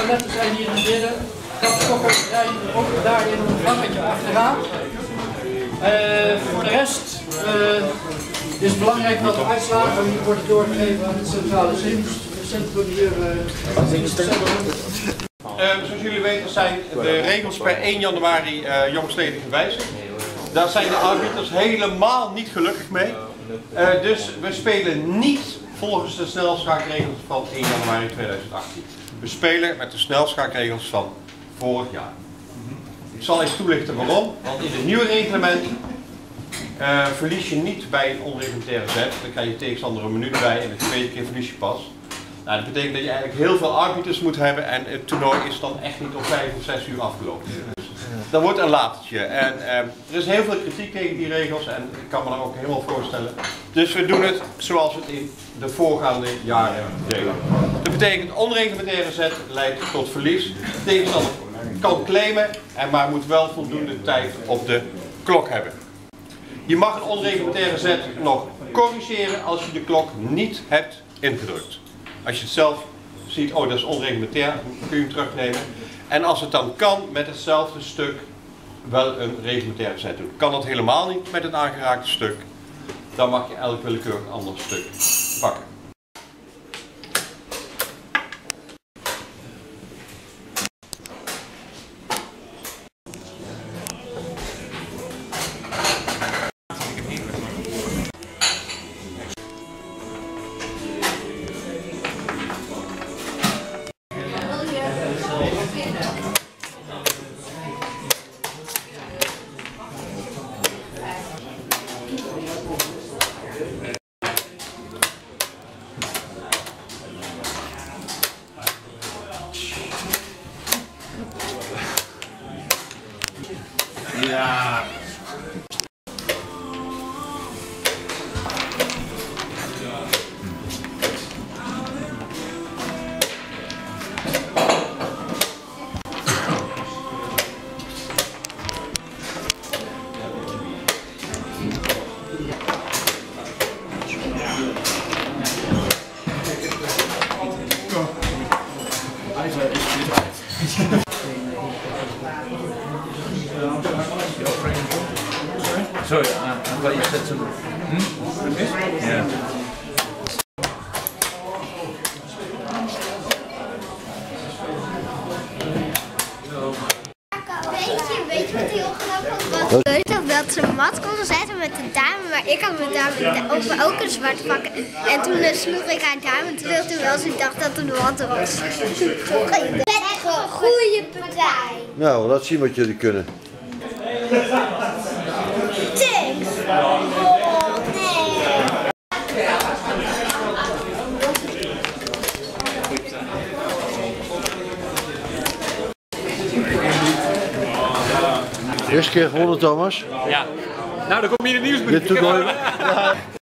toiletten zijn hier in het midden. Kapstokken zijn ook daar in een gangetje achteraan. Voor de rest is het belangrijk dat de uitslagen hier worden doorgegeven aan het centrale centrum hier. Zoals jullie weten zijn de regels per 1 januari jongstleden gewijzigd. Daar zijn de arbiters helemaal niet gelukkig mee. Dus we spelen niet volgens de snelschaakregels van 1 januari 2018. We spelen met de snelschaakregels van vorig jaar. Ik zal eens toelichten waarom. Want in het nieuwe reglement verlies je niet bij een onreglementaire zet. Dan krijg je tegenstander een minuut bij en de tweede keer verlies je pas. Nou, dat betekent dat je eigenlijk heel veel arbiters moet hebben en het toernooi is dan echt niet op 5 of 6 uur afgelopen. Dus dat wordt een latertje. En er is heel veel kritiek tegen die regels en ik kan me dat ook helemaal voorstellen. Dus we doen het zoals we het in de voorgaande jaren deden. Dat betekent onreglementaire zet leidt tot verlies. Tegenstander kan claimen, maar moet wel voldoende tijd op de klok hebben. Je mag een onreglementaire zet nog corrigeren als je de klok niet hebt ingedrukt. Als je het zelf ziet, oh dat is onreglementair, kun je hem terugnemen. En als het dan kan met hetzelfde stuk wel een reglementaire zet doen. Kan dat helemaal niet met het aangeraakte stuk, dan mag je elk willekeurig ander stuk pakken. Ja. Sorry, I thought you said some. Yeah. Weet je wat heel grappig was? Leuk dat ze een mat konden zetten met de dame, maar ik had mijn dame ook een zwart vak. En toen sloeg ik haar dame terug terwijl ze dacht dat het een mat was. Je bent echt een goede partij. Nou, laat zien wat jullie kunnen. Thanks. Oh, nee. Eerste keer gewonnen, Thomas? Ja. Nou, dan kom je in de nieuwsbrief. Dit toernooi.